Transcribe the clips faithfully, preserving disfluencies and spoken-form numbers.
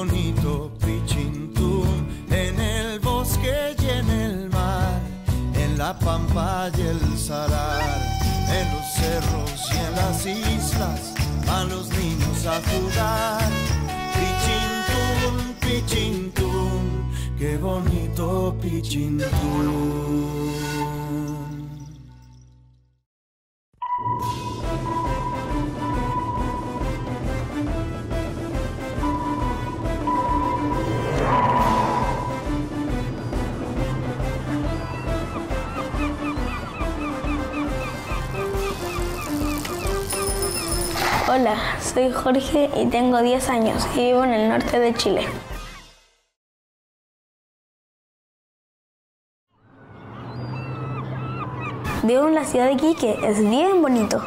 bonito Pichintún, en el bosque y en el mar, en la pampa y el salar, en los cerros y en las islas, van los niños a jugar. Pichintún, Pichintún, qué bonito Pichintún. Hola, soy Jorge y tengo diez años y vivo en el norte de Chile. Vivo en la ciudad de Iquique, es bien bonito.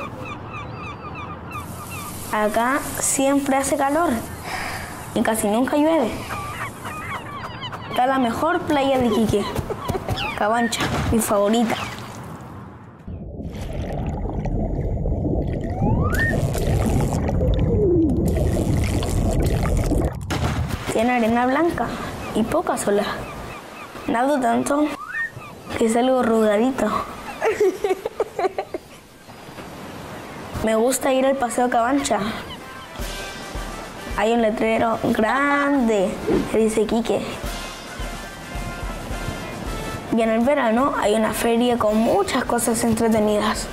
Acá siempre hace calor y casi nunca llueve. Está la mejor playa de Iquique, Cabancha, mi favorita. Tiene arena blanca y poca sola. Nado tanto que salgo arrugadito. Me gusta ir al paseo Cabancha. Hay un letrero grande que dice Iquique. Y en el verano hay una feria con muchas cosas entretenidas.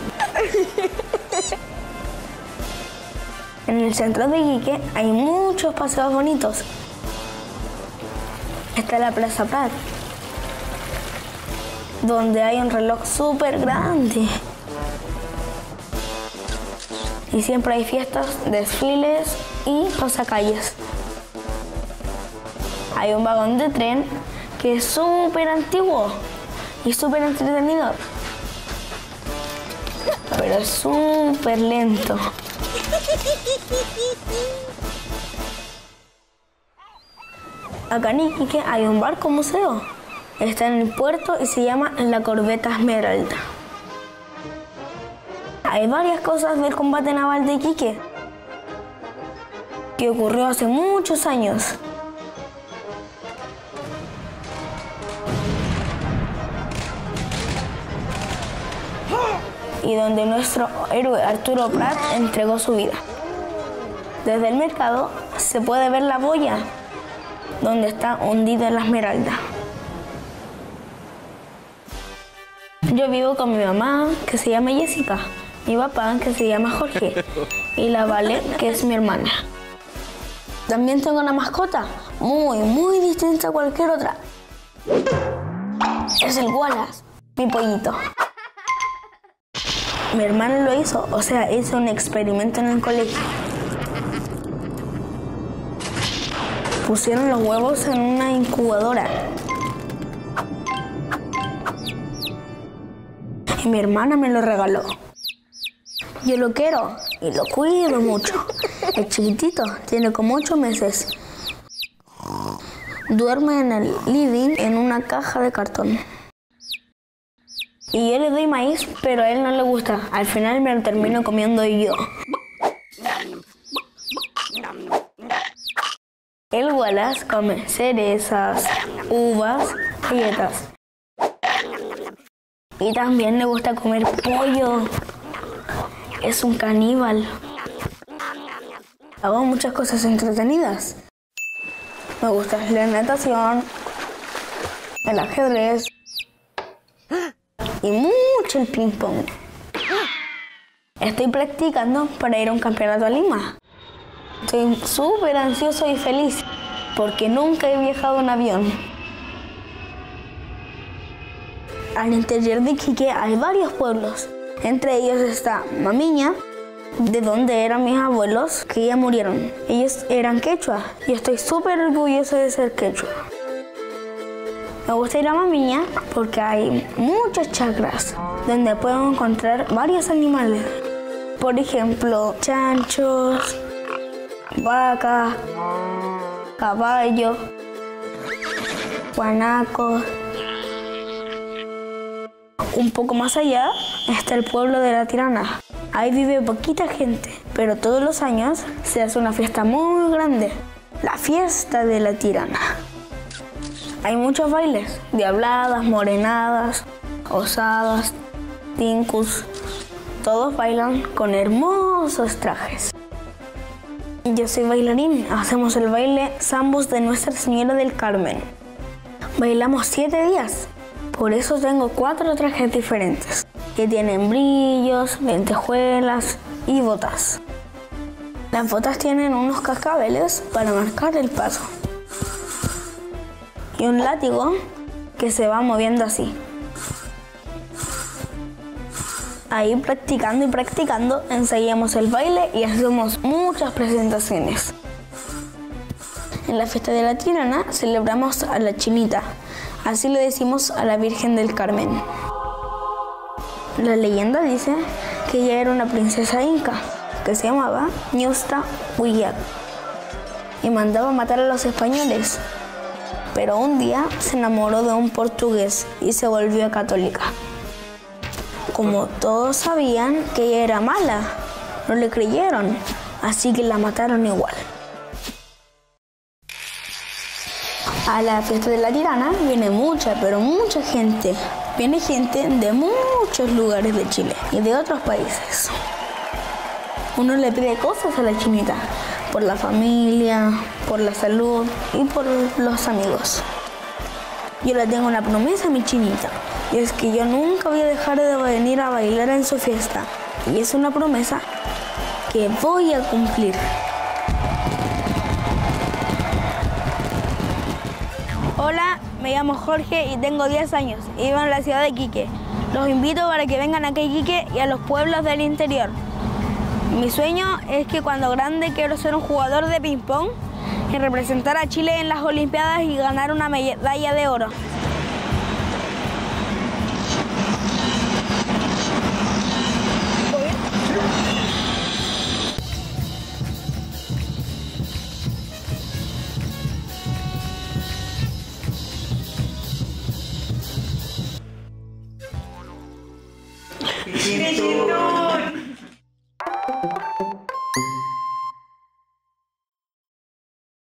En el centro de Iquique hay muchos paseos bonitos. Está la Plaza Prat, donde hay un reloj súper grande. Y siempre hay fiestas, desfiles y pasacalles. Hay un vagón de tren que es súper antiguo y súper entretenido, pero es súper lento. Acá en Iquique hay un barco museo. Está en el puerto y se llama la Corbeta Esmeralda. Hay varias cosas del combate naval de Iquique que ocurrió hace muchos años. Y donde nuestro héroe Arturo Prat entregó su vida. Desde el mercado se puede ver la boya donde está hundida la esmeralda. Yo vivo con mi mamá, que se llama Jessica, mi papá, que se llama Jorge, y la Vale, que es mi hermana. También tengo una mascota, muy, muy distinta a cualquier otra. Es el Wallace, mi pollito. Mi hermana lo hizo, o sea, hizo un experimento en el colegio. Pusieron los huevos en una incubadora. Y mi hermana me lo regaló. Yo lo quiero y lo cuido mucho. Es chiquitito, tiene como ocho meses. Duerme en el living en una caja de cartón. Y yo le doy maíz, pero a él no le gusta. Al final me lo termino comiendo yo. El Wallace come cerezas, uvas, galletas. Y también le gusta comer pollo. Es un caníbal. Hago muchas cosas entretenidas. Me gusta la natación, el ajedrez y mucho el ping pong. Estoy practicando para ir a un campeonato a Lima. Estoy súper ansioso y feliz porque nunca he viajado en avión. Al interior de Iquique hay varios pueblos. Entre ellos está Mamiña, de donde eran mis abuelos, que ya murieron. Ellos eran quechua y estoy súper orgulloso de ser quechua. Me gusta ir a Mamiña porque hay muchas chacras donde puedo encontrar varios animales. Por ejemplo, chanchos, vacas, caballos, guanacos. Un poco más allá está el pueblo de La Tirana. Ahí vive poquita gente, pero todos los años se hace una fiesta muy grande. la fiesta de la tirana. Hay muchos bailes, diabladas, morenadas, osadas, tincus. Todos bailan con hermosos trajes. Yo soy bailarín, hacemos el baile Zambos de Nuestra Señora del Carmen. Bailamos siete días, por eso tengo cuatro trajes diferentes, que tienen brillos, lentejuelas y botas. Las botas tienen unos cascabeles para marcar el paso y un látigo que se va moviendo así. Ahí practicando y practicando ensayamos el baile y hacemos muchas presentaciones. En la fiesta de la tirana celebramos a la Chinita, así le decimos a la Virgen del Carmen. La leyenda dice que ella era una princesa inca que se llamaba Ñusta Huillag y mandaba matar a los españoles, pero un día se enamoró de un portugués y se volvió católica. Como todos sabían que ella era mala, no le creyeron, así que la mataron igual. A la fiesta de la tirana viene mucha, pero mucha gente. Viene gente de muchos lugares de Chile y de otros países. Uno le pide cosas a la Chinita, por la familia, por la salud y por los amigos. Yo le tengo una promesa a mi Chinita, y es que yo nunca voy a dejar de venir a bailar en su fiesta. Y es una promesa que voy a cumplir. Hola, me llamo Jorge y tengo diez años y vivo en la ciudad de Iquique. Los invito para que vengan aquí a Iquique y a los pueblos del interior. Mi sueño es que cuando grande quiero ser un jugador de ping-pong y representar a Chile en las Olimpiadas y ganar una medalla de oro. Chiquitito.